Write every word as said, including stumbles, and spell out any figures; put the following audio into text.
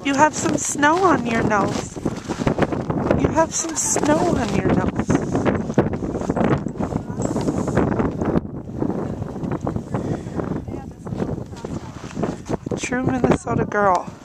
You have some snow on your nose. You have some snow on your nose. True Minnesota girl.